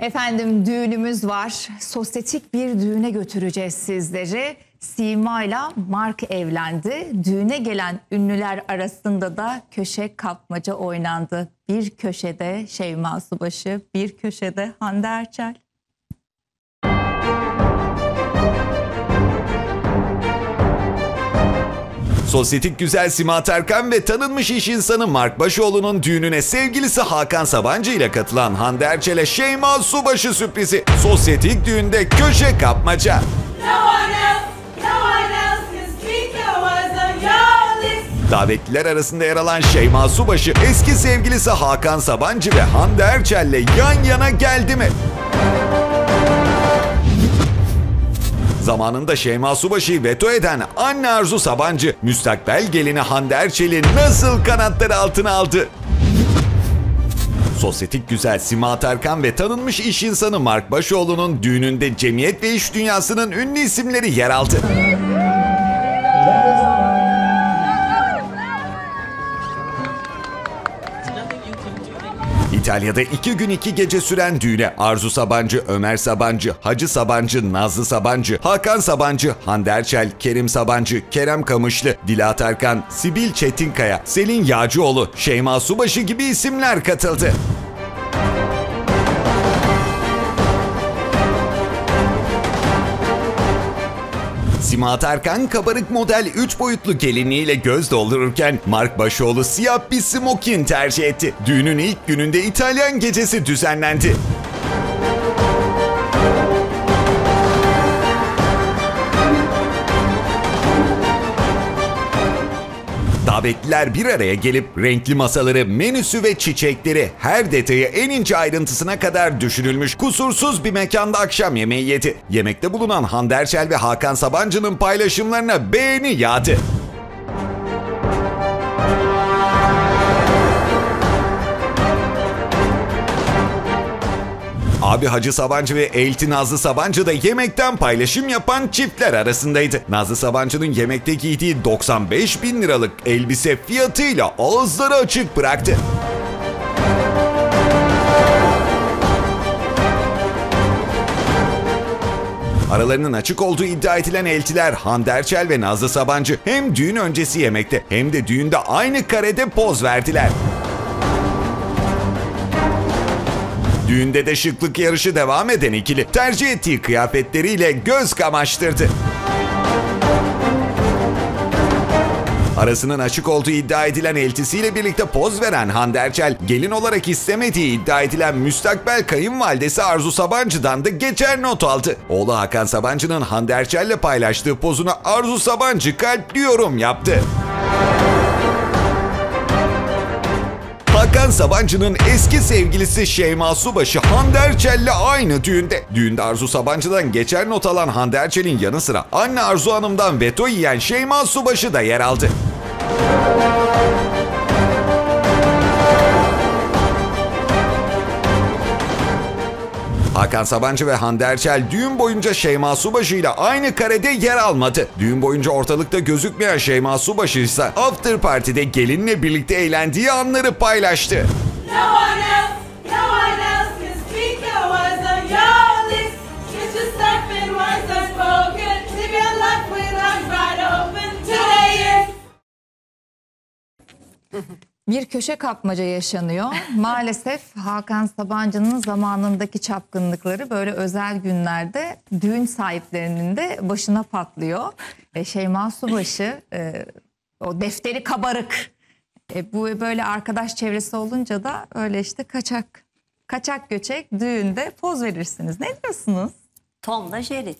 Efendim düğünümüz var. Sosyetik bir düğüne götüreceğiz sizleri. Sima ile Mark evlendi. Düğüne gelen ünlüler arasında da köşe kapmaca oynandı. Bir köşede Şeyma Subaşı, bir köşede Hande Erçel. Sosyetik güzel Sima Tarkan ve tanınmış iş insanı Mark Başoğlu'nun düğününe sevgilisi Hakan Sabancı ile katılan Hande Erçel'e Şeyma Subaşı sürprizi. Sosyetik düğünde köşe kapmaca. Davetliler arasında yer alan Şeyma Subaşı eski sevgilisi Hakan Sabancı ve Hande Erçel'le yan yana geldi mi? Zamanında Şeyma Subaşı'yı veto eden anne Arzu Sabancı, müstakbel gelini Hande Erçel'i nasıl kanatları altına aldı? Sosyetik güzel Sima Tarkan ve tanınmış iş insanı Mark Başoğlu'nun düğününde cemiyet ve iş dünyasının ünlü isimleri yer aldı. İtalya'da 2 gün 2 gece süren düğüne Arzu Sabancı, Ömer Sabancı, Hacı Sabancı, Nazlı Sabancı, Hakan Sabancı, Hande Erçel, Kerim Sabancı, Kerem Kamışlı, Dila Tarkan, Sibil Çetinkaya, Selin Yağcıoğlu, Şeyma Subaşı gibi isimler katıldı. Sima Tarkan kabarık model 3 boyutlu gelinliğiyle göz doldururken Mark Başoğlu siyah bir smokin tercih etti. Düğünün ilk gününde İtalyan gecesi düzenlendi. Davetliler bir araya gelip renkli masaları, menüsü ve çiçekleri her detayı en ince ayrıntısına kadar düşünülmüş kusursuz bir mekanda akşam yemeği yedi. Yemekte bulunan Hande Erçel ve Hakan Sabancı'nın paylaşımlarına beğeni yağdı. Abi Hacı Sabancı ve elti Nazlı Sabancı da yemekten paylaşım yapan çiftler arasındaydı. Nazlı Sabancı'nın yemekte giydiği 95.000 liralık elbise fiyatıyla ağızları açık bıraktı. Aralarının açık olduğu iddia edilen eltiler Hande Erçel ve Nazlı Sabancı hem düğün öncesi yemekte hem de düğünde aynı karede poz verdiler. Düğünde de şıklık yarışı devam eden ikili tercih ettiği kıyafetleriyle göz kamaştırdı. Arasının açık olduğu iddia edilen eltisiyle birlikte poz veren Hande Erçel, gelin olarak istemediği iddia edilen müstakbel kayınvalidesi Arzu Sabancı'dan da geçer not aldı. Oğlu Hakan Sabancı'nın Hande Erçel'le paylaştığı pozuna Arzu Sabancı kalpli yorum yaptı. Hakan Sabancı'nın eski sevgilisi Şeyma Subaşı Hande Erçel'le aynı düğünde. Düğünde Arzu Sabancı'dan geçer not alan Hande Erçel'in yanı sıra anne Arzu Hanım'dan veto yiyen Şeyma Subaşı da yer aldı. Hakan Sabancı ve Hande Erçel düğün boyunca Şeyma Subaşı ile aynı karede yer almadı. Düğün boyunca ortalıkta gözükmeyen Şeyma Subaşı ise after party'de gelinle birlikte eğlendiği anları paylaştı. Bir köşe kapmaca yaşanıyor. Maalesef Hakan Sabancı'nın zamanındaki çapkınlıkları böyle özel günlerde düğün sahiplerinin de başına patlıyor. Şeyma Subaşı o defteri kabarık. Bu böyle arkadaş çevresi olunca da öyle işte kaçak göçek düğünde poz verirsiniz. Ne diyorsunuz? Tom da Jerry.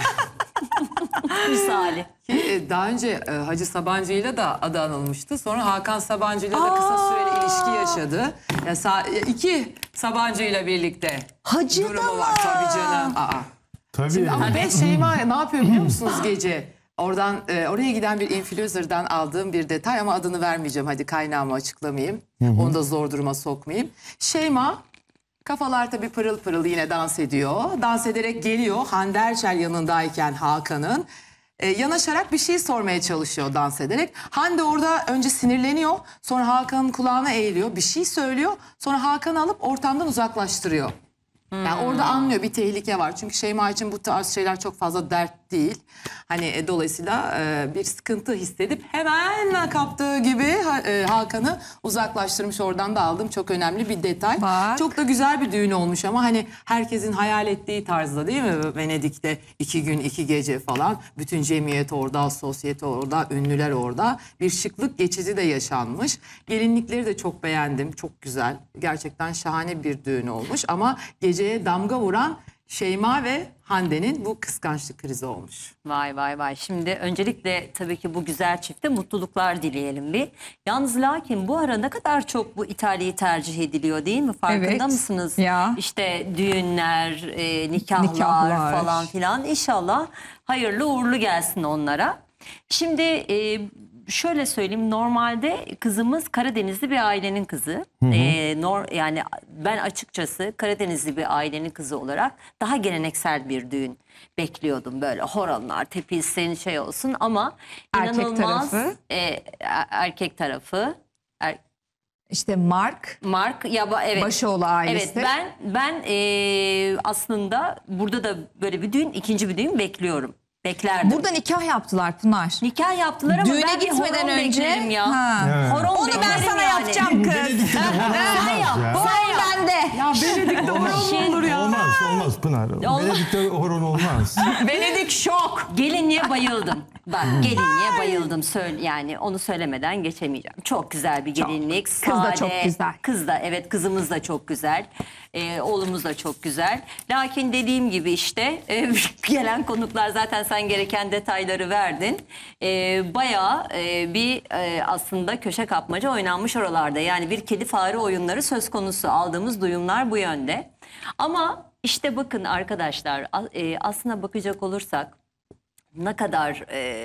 Misali. Daha önce Hacı Sabancı'yla da adı anılmıştı. Sonra Hakan Sabancı'yla da kısa süreli ilişki yaşadı. Yani iki Sabancı'yla birlikte Hacı durumu da var. Tabii canım. Tabii. Şimdi ama ben Şeyma ne yapıyor biliyor musunuz gece? Oraya giden bir influencer'dan aldığım bir detay ama adını vermeyeceğim. Hadi kaynağımı açıklamayayım. Onu da zor duruma sokmayayım. Şeyma kafalar tabii pırıl pırıl yine dans ediyor. Dans ederek geliyor. Hande Erçel yanındayken Hakan'ın. Yanaşarak bir şey sormaya çalışıyor dans ederek. Hande orada önce sinirleniyor. Sonra Hakan'ın kulağına eğiliyor. Bir şey söylüyor. Sonra Hakan'ı alıp ortamdan uzaklaştırıyor. Yani orada anlıyor bir tehlike var. Çünkü Şeyma için bu tarz şeyler çok fazla dert değil. Hani dolayısıyla bir sıkıntı hissedip hemen kaptığı gibi Hakan'ı uzaklaştırmış. Oradan da aldım. Çok önemli bir detay. Bak. Çok da güzel bir düğün olmuş ama hani herkesin hayal ettiği tarzda değil mi? Venedik'te 2 gün 2 gece falan. Bütün cemiyet orada, sosyete orada, ünlüler orada. Bir şıklık geçici de yaşanmış. Gelinlikleri de çok beğendim. Çok güzel. Gerçekten şahane bir düğün olmuş ama geceye damga vuran Şeyma ve Hande'nin bu kıskançlık krizi olmuş. Vay vay vay. Şimdi öncelikle tabii ki bu güzel çifte mutluluklar dileyelim bir. Yalnız lakin bu ara ne kadar çok bu İtalya'yı tercih ediliyor değil mi? Farkında Evet. mısınız? Ya. İşte düğünler, nikahlar falan filan. İnşallah hayırlı uğurlu gelsin onlara. Şimdi şöyle söyleyeyim, normalde kızımız Karadenizli bir ailenin kızı. Yani ben açıkçası Karadenizli bir ailenin kızı olarak daha geleneksel bir düğün bekliyordum. Böyle horonlar tepilsin, şey olsun ama Erkek inanılmaz tarafı? Erkek tarafı. İşte Mark Mark evet. Başoğlu ailesi. Evet, ben aslında burada da böyle bir düğün, ikinci bir düğün bekliyorum. Beklerdim. Burada nikah yaptılar Pınar. Nikah yaptılar ama Düğüne ben bir gitmeden horon önce beklerim ya. Ha. Evet. Horon Onu ben beklerim sana yani. yapacağım kız. Sen yap. Horon bende. Ya Venedik'te horon mu olur ya? Olmaz Pınar. Venedik'te horon olmaz. Venedik şok. Gelinliğe bayıldım. Bak, gelinliğe bayıldım. Yani onu söylemeden geçemeyeceğim. Çok güzel bir gelinlik. Kız da çok güzel. Kız da, evet, kızımız da çok güzel. Oğlumuz da çok güzel. Lakin dediğim gibi işte gelen konuklar, zaten sen gereken detayları verdin. Bayağı bir aslında köşe kapmaca oynanmış oralarda. Yani bir kedi fare oyunları söz konusu. Aldığımız duyumlar bu yönde. Ama işte bakın arkadaşlar, aslına bakacak olursak ne kadar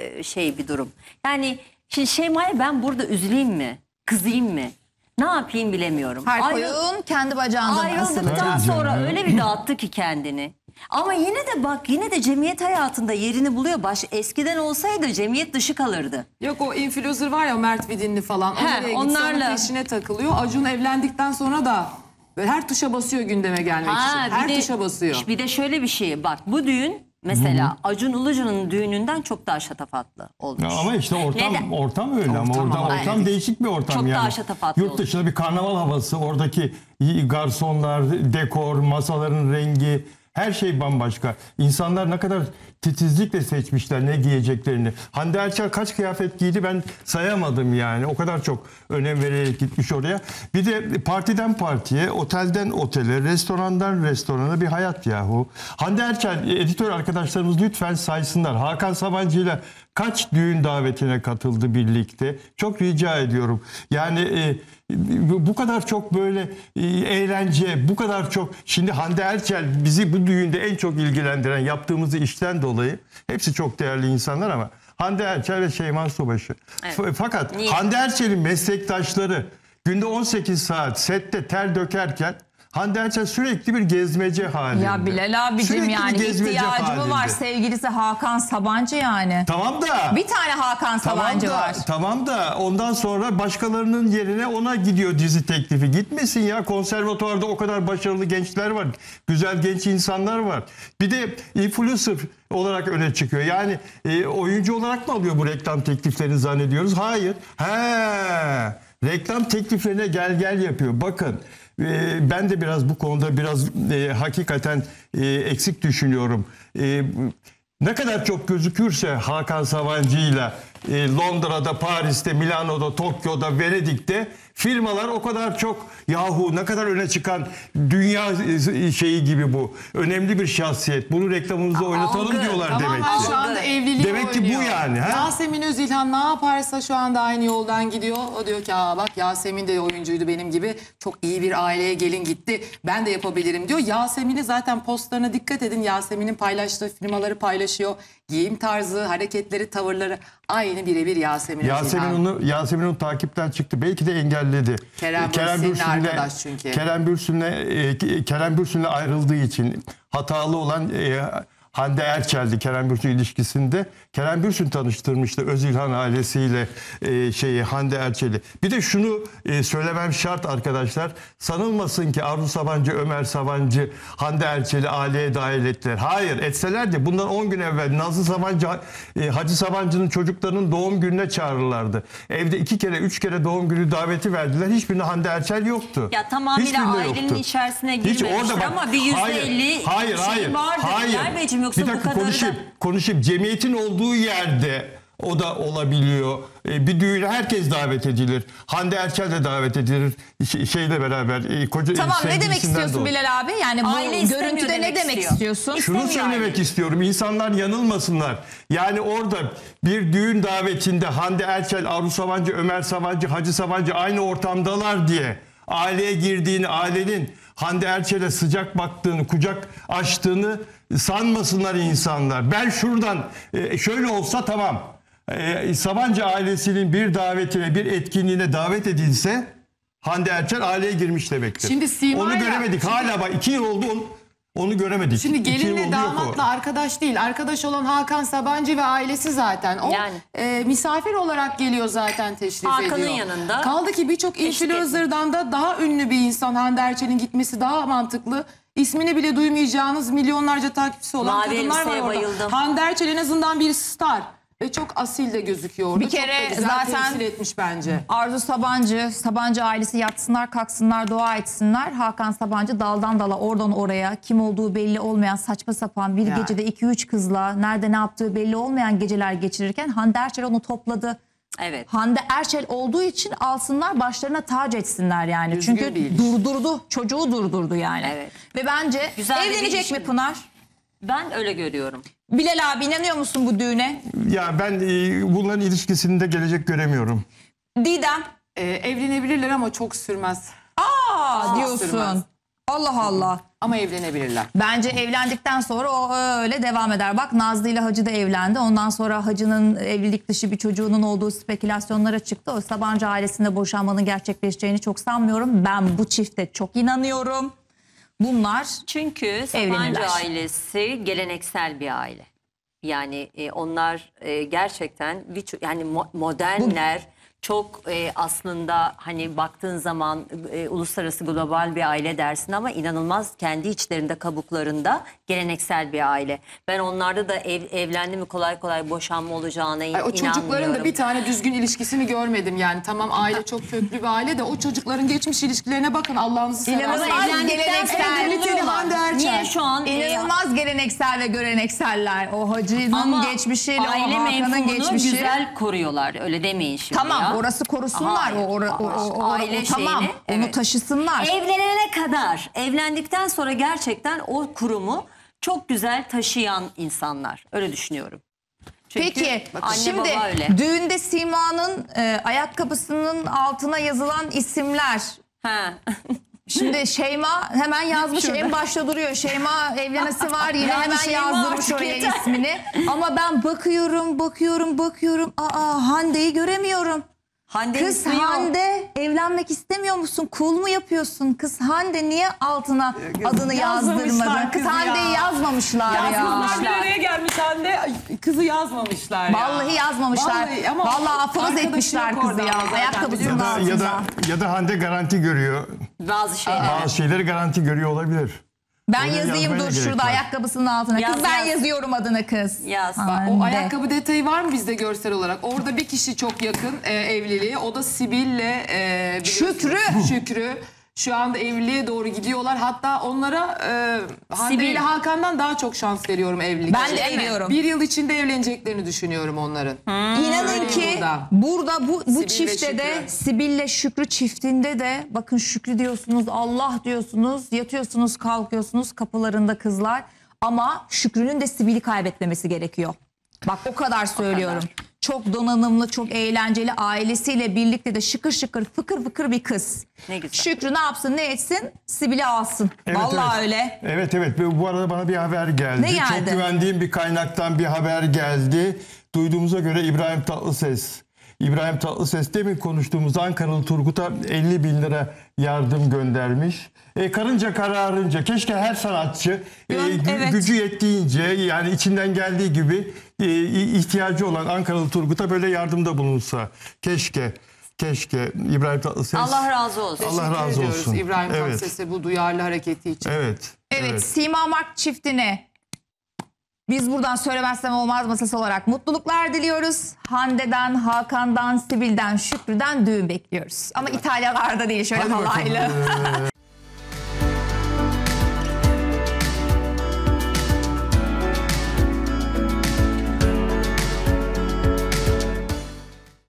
şey bir durum. Yani şimdi Şeyma'ya ben burada üzüleyim mi? Kızayım mı? Ne yapayım bilemiyorum. Her koyun kendi bacağından asılır. Ayrıldıktan Tabii sonra canım. öyle bir dağıttı ki kendini. Ama yine de cemiyet hayatında yerini buluyor. Eskiden olsaydı cemiyet dışı kalırdı. Yok, o influencer var ya, Mert Vidinli falan. Oraya onlarla. onun peşine takılıyor. Acun evlendikten sonra da böyle her tuşa basıyor gündeme gelmek için. Her tuşa basıyor. Bir de şöyle bir şey. Bak, bu düğün mesela Acun Ilıcalı'nın düğününden çok daha şatafatlı olmuş. Ama işte Neden? ortam öyle ama Ortam ortam aynen. değişik bir ortam Çok yani. daha şatafatlı Yurt dışında bir karnaval havası, oradaki garsonlar, dekor, masaların rengi, her şey bambaşka. İnsanlar ne kadar titizlikle seçmişler ne giyeceklerini. Hande Erçel kaç kıyafet giydi ben sayamadım yani. O kadar çok önem vererek gitmiş oraya. Bir de partiden partiye, otelden otele, restorandan restorana bir hayat yahu. Hande Erçel, editör arkadaşlarımız lütfen saysınlar. Hakan Sabancı'yla kaç düğün davetine katıldı birlikte? Çok rica ediyorum. Yani bu kadar çok böyle eğlence, bu kadar çok... Şimdi Hande Erçel bizi bu düğünde en çok ilgilendiren, yaptığımız işten dolayı, hepsi çok değerli insanlar ama Hande Erçel ve Şeyma Subaşı. Evet. Fakat Niye? Hande Erçel'in meslektaşları günde 18 saat sette ter dökerken Hande Erçel sürekli bir gezmece halinde. Ya Bilal abicim, Sürekli bir yani gezmece ihtiyacı mı var? halinde. Sevgilisi Hakan Sabancı yani. Tamam da... Bir tane Hakan Sabancı var. Tamam da ondan sonra başkalarının yerine ona gidiyor dizi teklifi. Gitmesin ya, konservatuvarda o kadar başarılı gençler var. Güzel genç insanlar var. Bir de influencer olarak öne çıkıyor. Yani oyuncu olarak mı alıyor bu reklam tekliflerini zannediyoruz? Hayır. Reklam tekliflerine gel yapıyor. Bakın, ben de biraz bu konuda biraz hakikaten eksik düşünüyorum. Ne kadar çok gözükürse Hakan Sabancı'yla Londra'da, Paris'te, Milano'da, Tokyo'da, Venedik'te firmalar o kadar çok, yahu ne kadar öne çıkan dünya şeyi gibi bu. Önemli bir şahsiyet. Bunu reklamımızda oynatalım algı. diyorlar Tamamen demek ki. şu anda evliliği Demek ki bu oynuyor. yani, ha? Yasemin Özilhan ne yaparsa şu anda aynı yoldan gidiyor. O diyor ki bak, Yasemin de oyuncuydu benim gibi. Çok iyi bir aileye gelin gitti. Ben de yapabilirim diyor. Yasemin'i zaten postlarına dikkat edin. Yasemin'in paylaştığı firmaları paylaşıyor. Giyim tarzı, hareketleri, tavırları aynı birebir Yasemin Özilhan. Yasemin onu takipten çıktı. Belki de engelledi. Kerem Bürsin'le arkadaş çünkü. Kerem Bürsin'le ayrıldığı için hatalı olan Hande Erçel'di Kerem Bürsin ilişkisinde. Kerem Bürsin tanıştırmıştı Özilhan ailesiyle Hande Erçel'i. Bir de şunu söylemem şart arkadaşlar. Sanılmasın ki Arzu Sabancı, Ömer Sabancı, Hande Erçel'i aileye dahil ettiler. Hayır, etseler de bundan 10 gün evvel Nazlı Sabancı, Hacı Sabancı'nın çocuklarının doğum gününe çağırırlardı. Evde 2 kere 3 kere doğum günü daveti verdiler. Hiçbirinde Hande Erçel yoktu. Ya tamamıyla Hiçbirinde ailenin yoktu. içerisine Hiç orada girmemiştir bak- ama bir %50 hayır, şey vardır. Merveciğim, yoksa bir bu dakika kadarı konuşayım. Cemiyetin olduğu yerde o da olabiliyor. Bir düğüne herkes davet edilir. Hande Erçel de davet edilir. Şeyle beraber. Koca Tamam, ne demek sevgilisinden de istiyorsun olur. Bilal abi? Yani bu Aile istemiyor görüntüde ne demek demek istiyor. istiyorsun? Şunu İstemiyor söylemek aile. istiyorum. İnsanlar yanılmasınlar. Yani orada bir düğün davetinde Hande Erçel, Arzu Sabancı, Ömer Sabancı, Hacı Sabancı aynı ortamdalar diye aileye girdiğini, ailenin Hande Erçel'e sıcak baktığını, kucak açtığını sanmasınlar insanlar. Ben şuradan şöyle olsa tamam. Sabancı ailesinin bir davetine, bir etkinliğine davet edilse Hande Erçel aileye girmiş demektir. Şimdi Sima'yla- onu göremedik. Hala bak 2 yıl oldu onu göremedik. Şimdi 2 yıl gelinle oldu, yok o. damatla arkadaş değil. Arkadaş olan Hakan Sabancı ve ailesi zaten. O Yani. misafir olarak geliyor zaten, teşrif Hakan'ın ediyor. yanında Kaldı ki birçok eşlik influencer'dan da daha ünlü bir insan Hande Erçel'in gitmesi daha mantıklı. İsmini bile duymayacağınız milyonlarca takipçisi olan Mavi kadınlar var elbiseye orada. bayıldım. Hande Erçel en azından bir star. Ve çok asil de gözüküyor orada. Bir kere çok da güzel zaten- temsil etmiş bence. Arzu Sabancı ailesi yatsınlar, kalksınlar, dua etsinler. Hakan Sabancı daldan dala, oradan oraya, kim olduğu belli olmayan saçma sapan bir Yani. gecede 2-3 kızla nerede ne yaptığı belli olmayan geceler geçirirken Hande Erçel onu topladı. Evet. Hande Erçel olduğu için alsınlar, başlarına tac etsinler yani. Düzgün Çünkü bir iş. durdurdu, çocuğu durdurdu yani. Evet. Ve bence Güzel bir evlenecek değişim. mi Pınar? Ben öyle görüyorum. Bilal abi, inanıyor musun bu düğüne? Ya ben bunların ilişkisinde gelecek göremiyorum. Didem, Evlenebilirler ama çok sürmez. diyorsun. sürmez. Allah Allah. Ama evlenebilirler. Bence evlendikten sonra o öyle devam eder. Bak, Nazlı ile Hacı da evlendi. Ondan sonra Hacı'nın evlilik dışı bir çocuğunun olduğu spekülasyonlara çıktı. O Sabancı ailesinde boşanmanın gerçekleşeceğini çok sanmıyorum. Ben bu çifte çok inanıyorum. Bunlar Çünkü Sabancı Evlenirler. ailesi geleneksel bir aile. Yani onlar gerçekten yani modernler. Çok aslında hani baktığın zaman uluslararası global bir aile dersin ama inanılmaz kendi içlerinde, kabuklarında geleneksel bir aile. Ben onlarda da evlendi mi kolay kolay boşanma olacağına Ay, o inanmıyorum. çocukların da bir tane düzgün ilişkisini görmedim yani. Tamam, aile çok köklü bir aile de o çocukların geçmiş ilişkilerine bakın, Allah'ınızı İnanılmaz seversen. Evlendikten geleneksel sonra kaliteli oluyorlar. Hande Erçel. Niye şu an inanılmaz geleneksel ve görenekseller. O Hacı'nın ama geçmişiyle o aile Hakan'ın menfumunu geçmişi. güzel koruyorlar. Öyle demeyin şimdi Tamam, ya. orası korusunlar. Hayır. Aile Tamam, şeyini, onu evet. taşısınlar. Evlenene kadar, evlendikten sonra gerçekten o kurumu çok güzel taşıyan insanlar. Öyle düşünüyorum. Çünkü Peki anne şimdi baba öyle. düğünde Sima'nın ayakkabısının altına yazılan isimler. Ha. Şimdi Şeyma hemen yazmış, en başta duruyor. Şeyma evlenesi var yine, Yani hemen Şeyma yazdırmış artık oraya yeter. ismini. Ama ben bakıyorum. Hande'yi göremiyorum. Hande'nin Kız ismi yok. Hande, evlenmek istemiyor musun? Kul mu yapıyorsun? Kız Hande niye altına adını yazdırmadın? Yazmamışlar Kız kızı Hande'yi ya. yazmamışlar ya. Yazmamışlar, bir araya gelmiş Hande. Ay, kızı yazmamışlar ya. Vallahi yazmamışlar. Vallahi, ama Vallahi aforoz arkadaşı etmişler yok kızı orada ya. ama zaten, Ayakkabısının biliyor musun? altında. Ya da Hande garanti görüyor. Bazı şeyler. Bazı şeyleri garanti görüyor olabilir. Ben Oraya yazayım, yazmaya dur gerek şurada var. ayakkabısının altına. Yaz, Kız ben yaz. yazıyorum adını kız. Yaz. Hande. O ayakkabı detayı var mı bizde görsel olarak? Orada bir kişi çok yakın evliliğe. O da Sibel'le Şükrü. Şükrü. Şu anda evliliğe doğru gidiyorlar. Hatta onlara Hande Sibil. ile Hakan'dan daha çok şans veriyorum evlilik. Ben de için. veriyorum. Bir yıl içinde evleneceklerini düşünüyorum onların. İnanın Öyle ki burada. bu Sibil ve çifte de, Şükrü. Sibel'le Şükrü çiftinde de bakın, Şükrü diyorsunuz, Allah diyorsunuz, yatıyorsunuz, kalkıyorsunuz, kapılarında kızlar, ama Şükrü'nün de Sibel'i kaybetmemesi gerekiyor. Bak, o kadar söylüyorum. Çok donanımlı, çok eğlenceli, ailesiyle birlikte de şıkır şıkır, fıkır fıkır bir kız. Ne güzel. Şükrü ne yapsın, ne etsin? Sibel'i alsın. Vallahi öyle. Evet. Bu arada bana bir haber geldi. Ne geldi? Çok güvendiğim bir kaynaktan bir haber geldi. Duyduğumuza göre İbrahim Tatlıses İbrahim Tatlıses demin konuştuğumuz Ankaralı Turgut'a 50 bin lira yardım göndermiş. Karınca kararınca keşke her sanatçı Evet. gücü yettiğince yani içinden geldiği gibi ihtiyacı olan Ankaralı Turgut'a böyle yardımda bulunsa. Keşke İbrahim Tatlıses. Allah razı olsun. Allah razı Teşekkür ediyoruz olsun. İbrahim Evet. Tatlıses'e bu duyarlı hareketi için. Evet, Sima Mark çiftine biz buradan söylemezsem olmaz masası olarak mutluluklar diliyoruz. Hande'den, Hakan'dan, Sibil'den, Şükrü'den düğün bekliyoruz. Ama İtalyalarda değil, şöyle Hadi bakalım. halaylı.